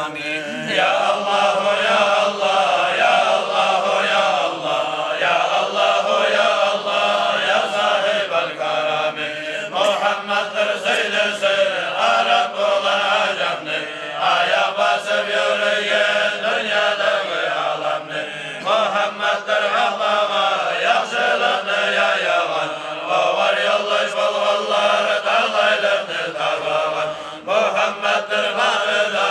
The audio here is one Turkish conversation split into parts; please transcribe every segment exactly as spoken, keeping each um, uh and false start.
الكرام يا الله يا الله يا الله يا الله يا الله يا الله يا صاحب الكرم محمد سيد سر Arap olan acamni ayak basıp yürüyen dünyadaki alamni Muhammed'dir Allah'a yaxşılığını yayavan o var yoldaş bolğanlar dağlaylarını tarbavan Muhammed'dir Mahmud'a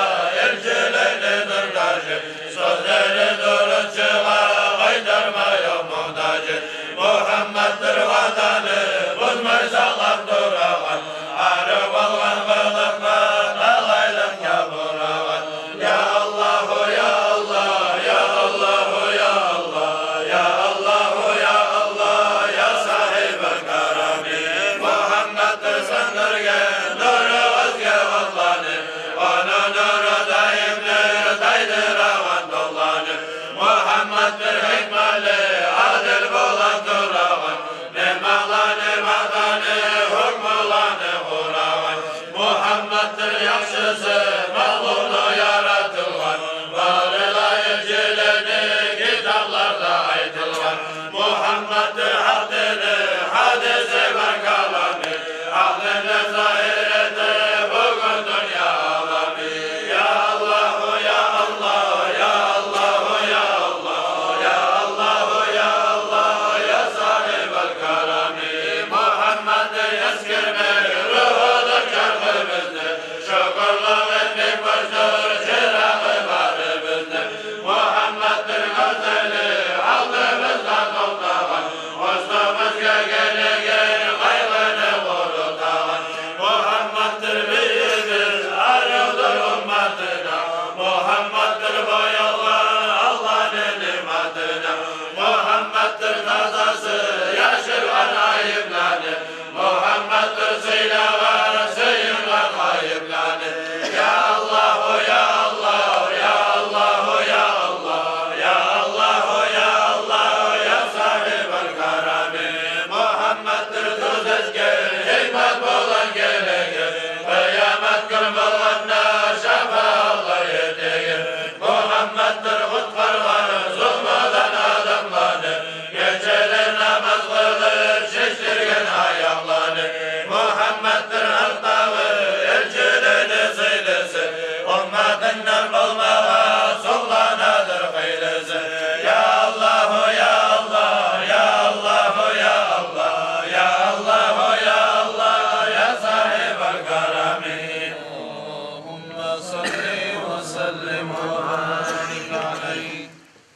elçileridir taşı sözleri duruşçuğa kaytarmaya muhtacı Muhammed'dir vatanı bozmay sağlam duravan arı bolğan kılıkla dağlaylan yapıravan Ya Allahu ya Allah ya Allahu ya Allah ya Allahu ya Allah ya sahibel karami Muhammed'dir söndürgen nuru özge Allah'ını onu nuru daimdir daydıravan dollanı Muhammed'dir hikmali adil bulan duravan ne mağlanı madanı hukmulanı huravan Muhammed'dir yakşısı mağlunu yaratılvan Varıla elçilerini kitaplarda aytılvan Muhammed'dir hak dini hadisi var kalami Aklını zahir etti bugün dünya alami Ya Allahu ya Allah ya Allahu ya Allah ya Allahu ya Allah ya sahibel karami Muhammed'dir eskirme ruhudur kalbimizde Şükürlük etmek başdır çırağı var bizde Muhammed'dir gözeli aldığımızdan toplavan Üstümüzge gelegen kaygını kurutavan Muhammed'dir büyüdür arıdır ümmetine Muhammed'dir boyalgan Allah'ın nimetine Muhammed'dir tazası yaşırgan ayıplanı Muhammed'dir sıylagan sıyırgan kayıplanı Ya Allahu ya Allah ya Allahu ya Allah ya Allahu ya Allah ya sahibel karami Muhammed'dir tuz etken hikmet bulan gelegen Kıyamet gün bulanda şafaallah yeteğin Muhammed'dir kutkargan zulmadan adamlarını Geceler namaz kılıp şiştirgen ayaklarını Muhammed'dir halktağı elçilerini sıylısı Ümmetinden bulmağa sultanadır kıylısı Ya Allahu ya Allah ya Allahu ya Allah ya Allahu ya Allah ya sahibel karami Allahümme salli ve sellim ve barik aleyh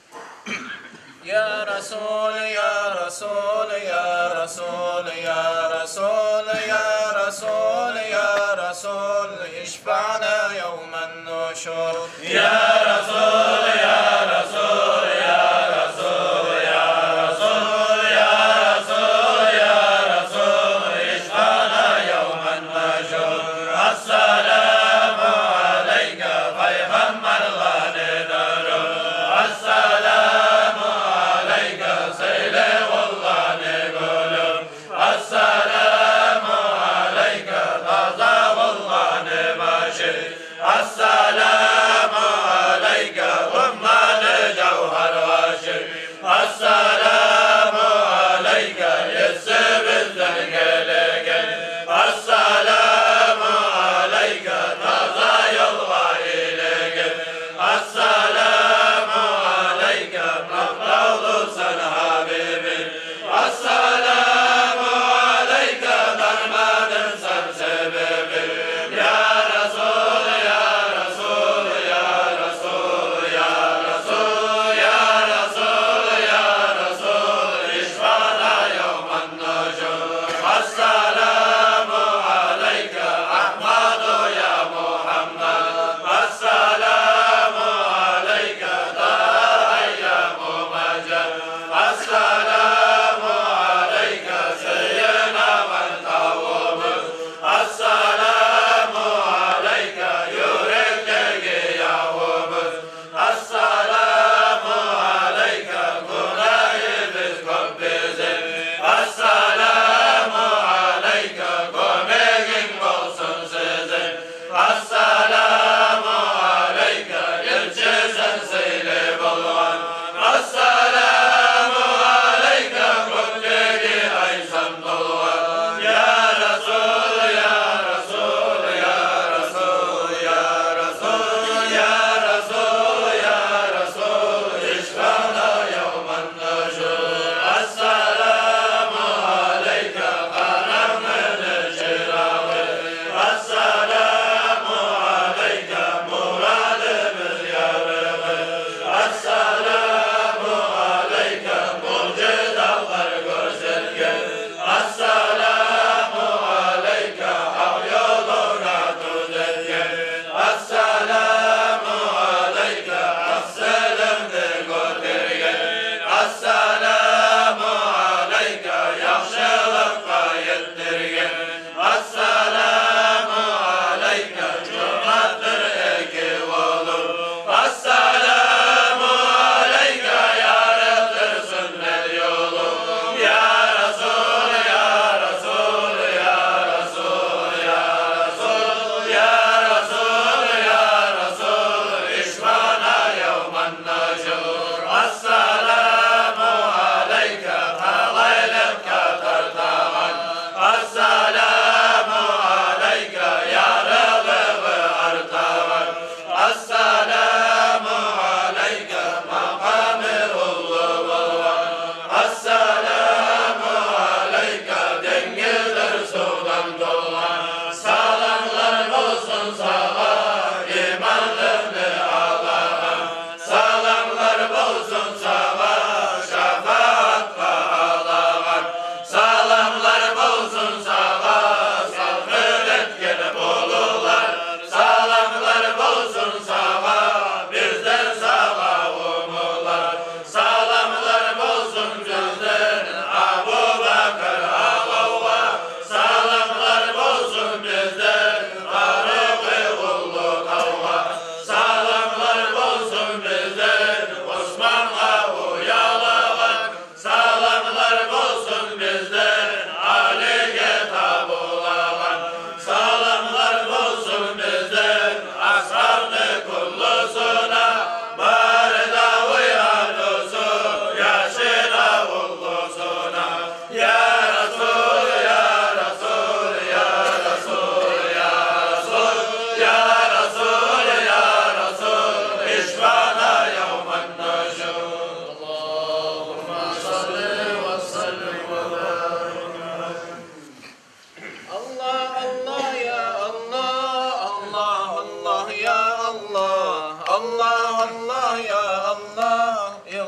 Ya Resul ya Resul ya Resul ya Resul ya Resul ya Resul işfa'na yevmen nuşur Ya Resul ya Resul ya Resul ya Resul ya Resul ya Resul işfa'na yevmen nuşur Assalamu aleyke peygamber gânidarı Assalamu aleyke seyle vallâni gülüm Assalamu aleyke taza vallâni başı Assalamu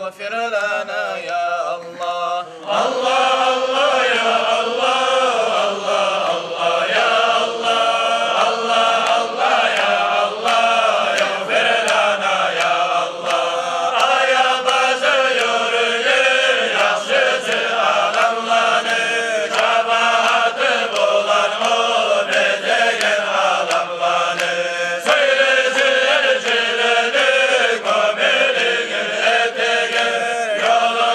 اغفر لنا يا الله Allah Allah ya Allah, Allah Allah ya Allah, Allah Allah ya Allah, yağfir lana ya Allah. Aya basıyor yaşlısı adamları, kabahatı bulan o bezeyen adamları. Söylesin elçileri, komili gül eteğe, yolu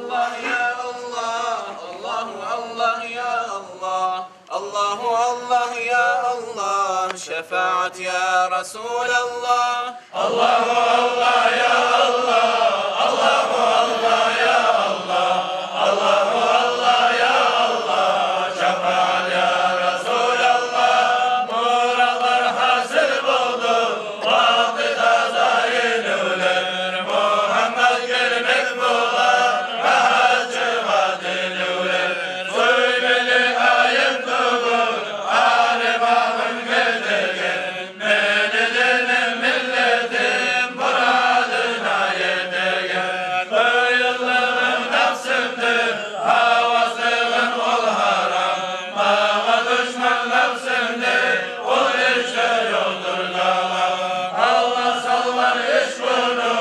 Allah ya Allah, Allahu Allah ya Allah, Allahu Allah ya Allah, şefaat ya Resulallah. Allahu Allah ya Allah, Allahu Allah ya Allah, Allahu Allah ya Allah, şefaat ya Resulallah. Muratlar hasıl buldu, vakti tazayın öler, Muhammed gelmek bular, rahatçı vadin öler. Söymeli ayıp dur, Ali babın gezegen, Medine'nin milletin muradına yetegen. Böylülüğün nefsimdir, havasılığın ol haram, Bana düşman nefsimdir, ol işte yoldur kalan. Allah sallar iş bunu,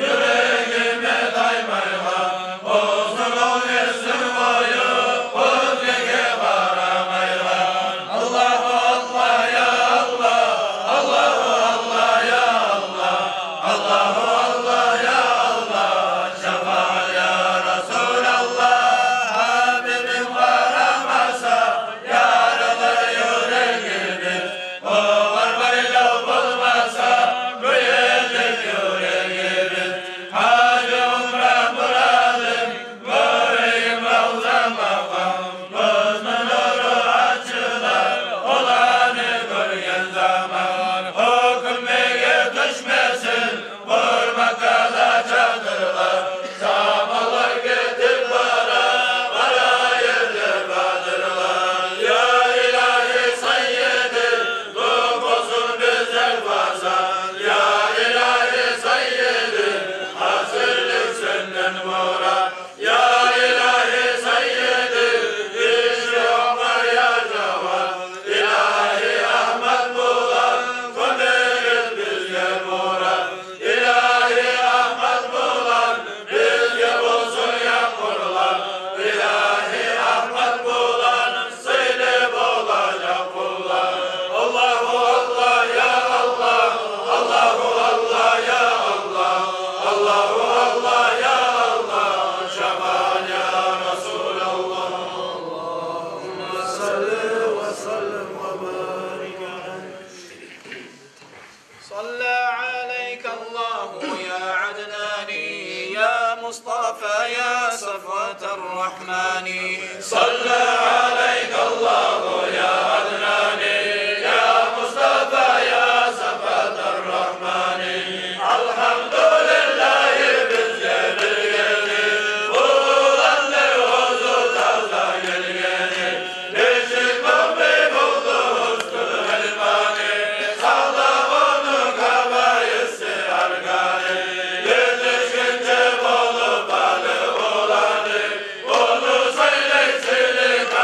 yüreğime daymayla, Olsun ol yesin boyu, Kudrege varamayla. Allahu Allah ya Allah, Allahu Allah ya Allah, Allahu Allah ya Allah, şefaat ya Resulallah. Habibim varamasa, yaralı yüreğimiz, o var böyle bulmasa, büyüyecek yüreğimiz. Hacı umre muradım, göreyim Ravza makam, gözümün nuru açılar, olanı görgen zaman. Hükmeye düşmesin, vurma kala çadırlar, Samalar getir bana, bana yerler badırlar. Ya ilahi sayyidi, dokusun bizler fazla, Ya ilahi sayyidi, hazırlık senden murad. Ya ilahi sayyidi, işi onlar ya cevap, İlahi Ahmet bulan, konderiz bizge murad. İlahi Ahmet bulan, bizge bulsun ya kullar, İlahi Ahmet bulan, sıyrıp olacak kullar. Allahu Allah ya Allah, Allahu Allah ya Allah, Allahu Allah ya Allah, şefaat ya Resulallah. Allahümme salli ve sellem ve barik aleyh. صلى عليك الله يا عدناني يا مصطفى يا صفوة الرحمن. صلى عليك الله يا عدناني يا مصطفى يا صفوة الرحمن. الحمد لله bizge bir yeni, bulandı huzur tazda gelgeni. Beşik bombi buldu husnul helvani, sağla onu kabayısı argani. Yetişkince bolup alı olanı, onu söyleysilik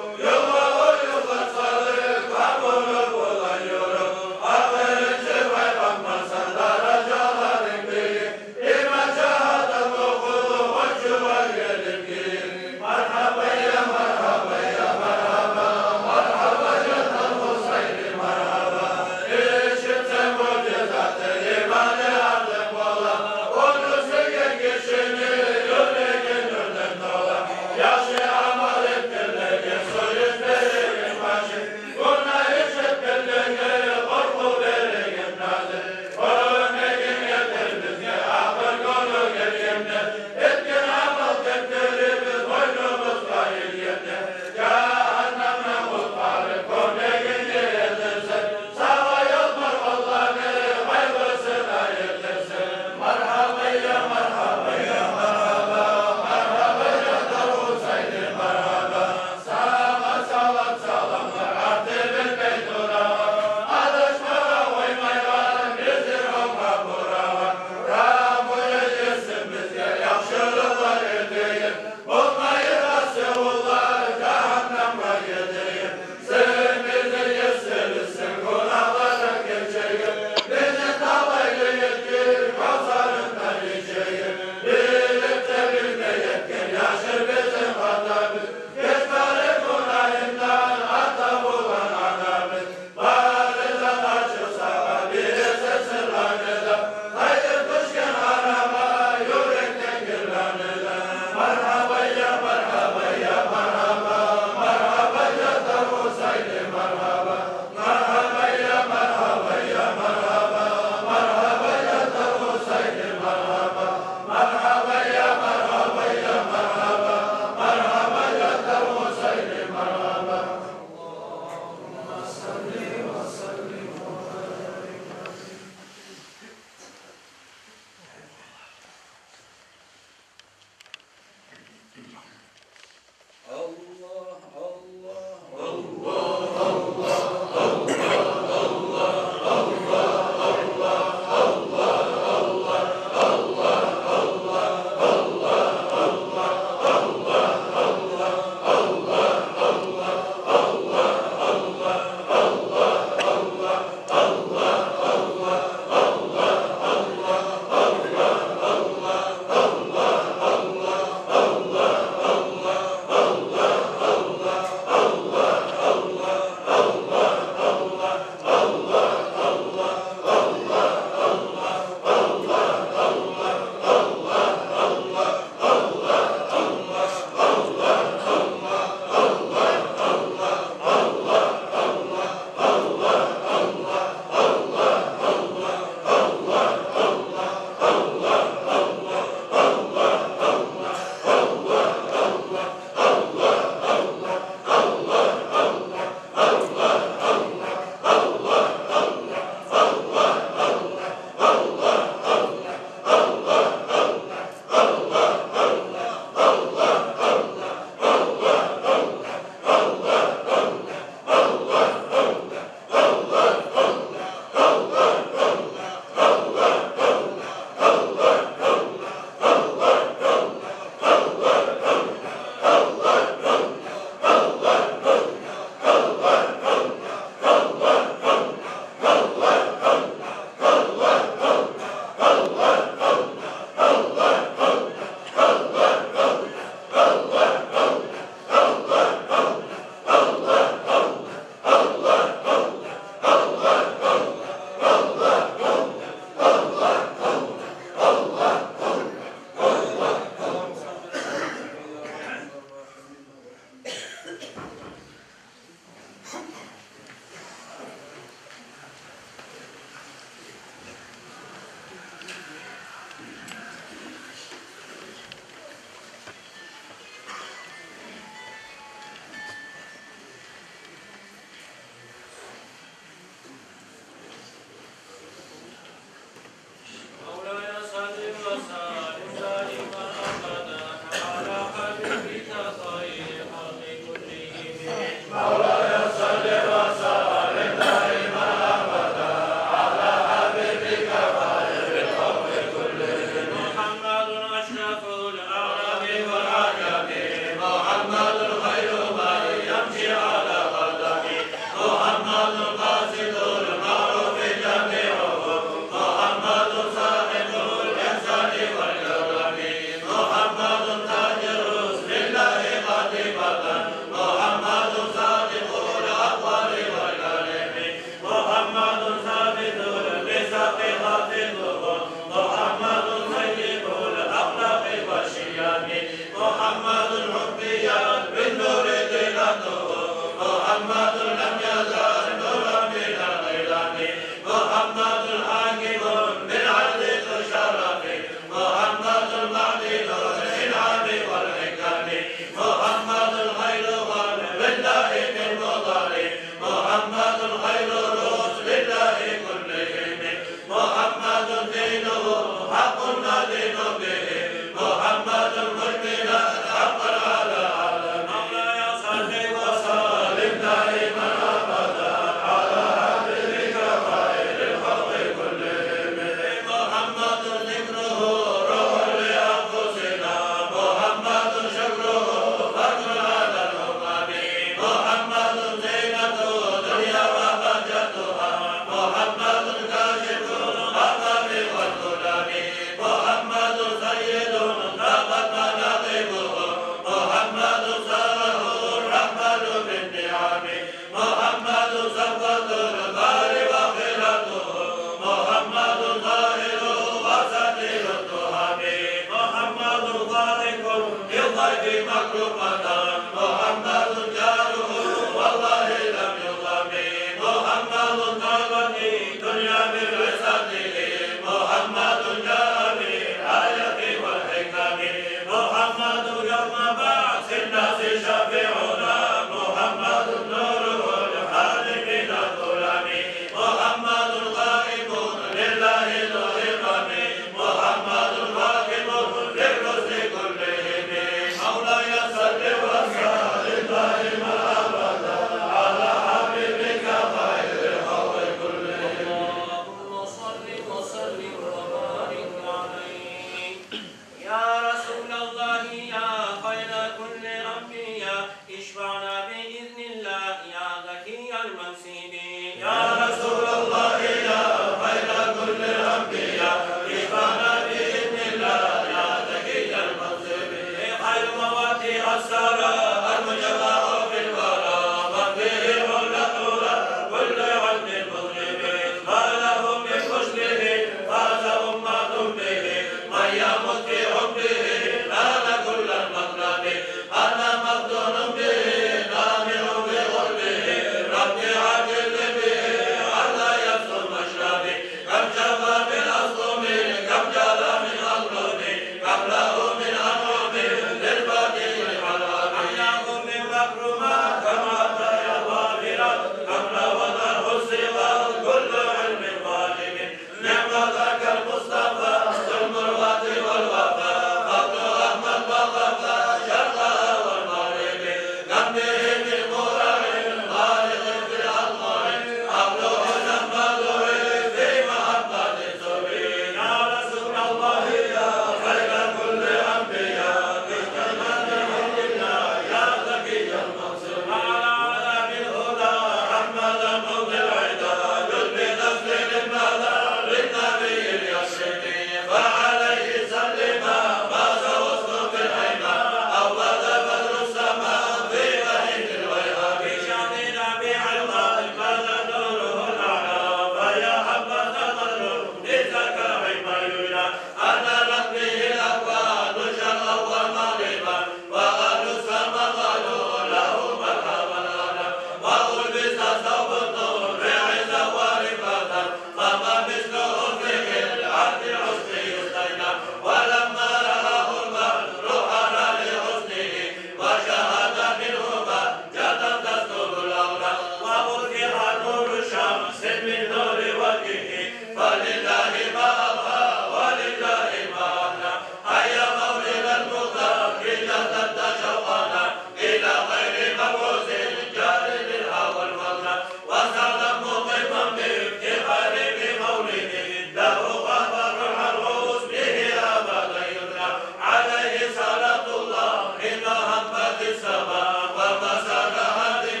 فلله ما أبقى ولله ما أهنى هيا مولد المختار جدة شوقنا إلى غير مبعوث جاري بالهوى الفضل وسعدا مقيما بافتخار بمولده له خبر العروس به أبدا يدرى عليه صلاة الله إن همت السماء ومسك هادم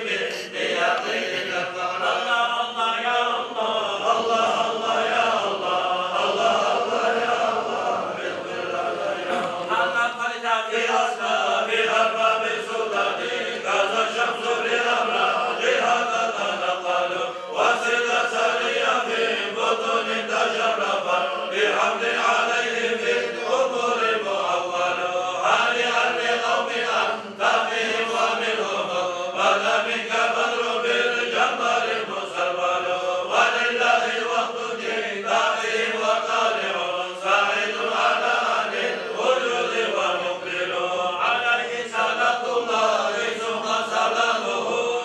بيقين الكفر الله الله يا الله الله الله يا الله الله الله يا الله اغفر لنا يا الله خرج في أصناف أرباب السلطان كذا الشمس للأمراض هذا تنقل وسد سريا في بطن تشرفا بحمد عليه في الأمور مؤول هانئا لقوم أنت فيهم ومنهم بدا منك بدر بالجبر المسربل ولله الوقت جئتهم وطالع ساعد على أهل الوجود ومقبل عليه صلاة الله ثم سلامه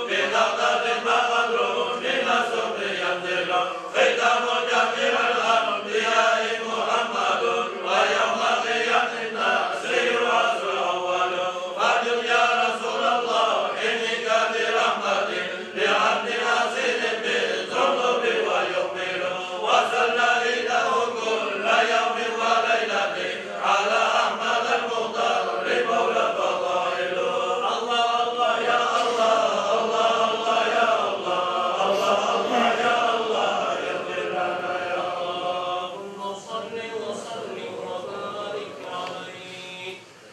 بنقطة ما بدر من الصبر ينزل ختام جميع الأنبياء محمد ويوم قيام الناس يبعث الأول فاجب يا رسول الله إنك برحمة لعبد أصيل بالذنوب ويقبل وصلى إله كل يوم وليلة على أحمد المختار مولى الفضائل الله الله يا الله الله الله يا الله الله الله يا الله يغفر لنا يا الله اللهم صل وسلم وبارك عليه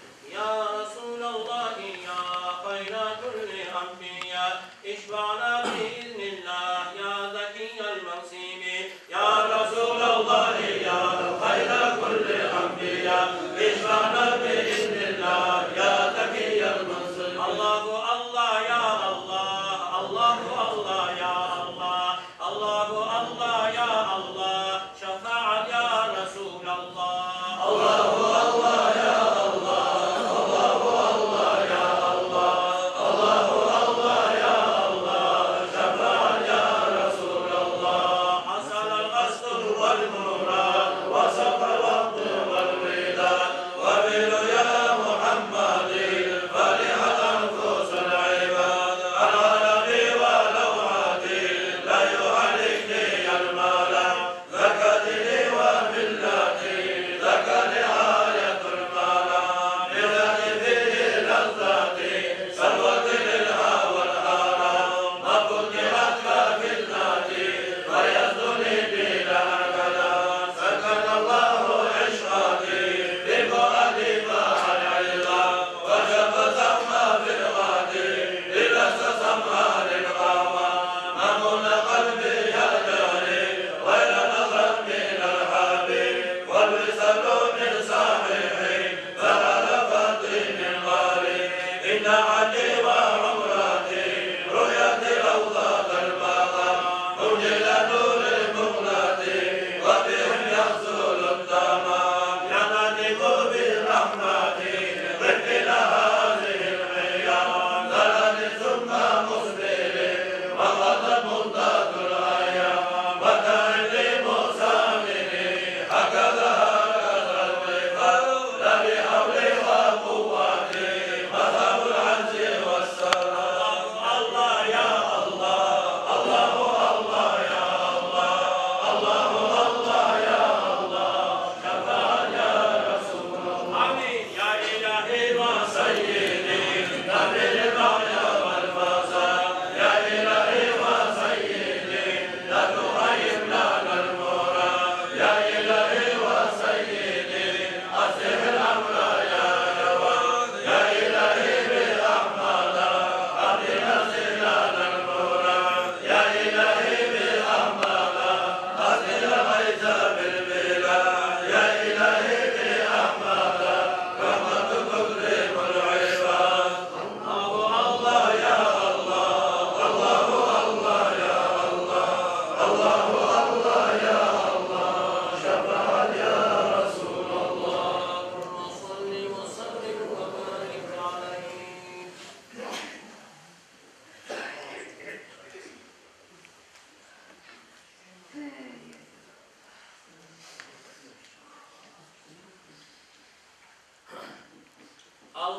يا رسول الله يا خير كل أنبياء اشفعنا بإذن الله يا ذكي المنصب يا رسول الله يا خير كل أنبياء اشفعنا بإذن الله يا تقي المنصب الله الله يا الله الله الله يا الله الله الله يا الله شفاعة يا رسول الله الله الله يا الله الله الله يا الله الله الله يا الله شفاعة يا رسول الله حصل القصد والمراد وصف الوقت والوداد وبل يا محمد فرحت أنفس العباد العربي ولو عادي لا يهلكني المال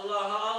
Allah